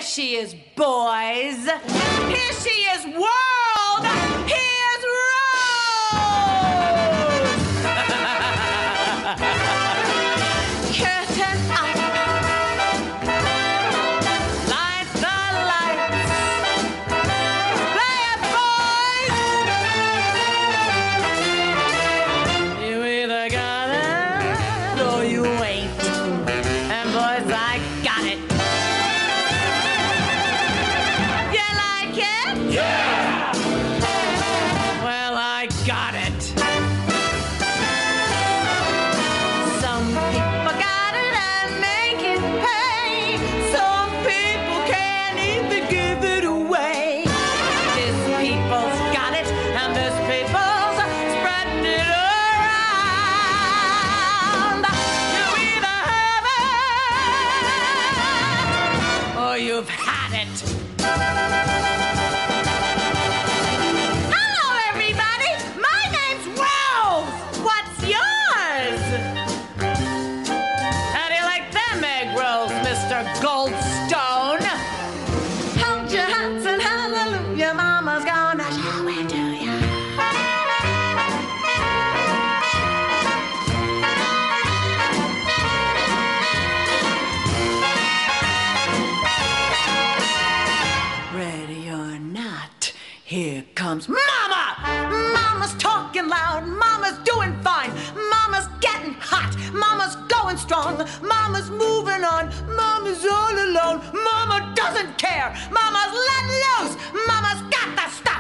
she is, boys. Here she is, world. Here's Rose. Curtain up. Light the lights. Play it, boys. You either got it or you ain't. And boys, I got it. You like it? Yeah! Well, I got it. Some people got it and make it pay. Some people can't even give it away. This people's got it and this people's spreading it around. You either have it or you've had it. Hello, everybody. My name's Rose. What's yours? How do you like them egg rolls, Mr. Goldstone? Hold your hats and hallelujah, Mama's gonna show it to ya. Ready or not, here comes Mama! Mama's talking loud, Mama's doing fine, Mama's getting hot, Mama's going strong, Mama's moving on, Mama's all alone, Mama doesn't care, Mama's let loose, Mama's got the stuff.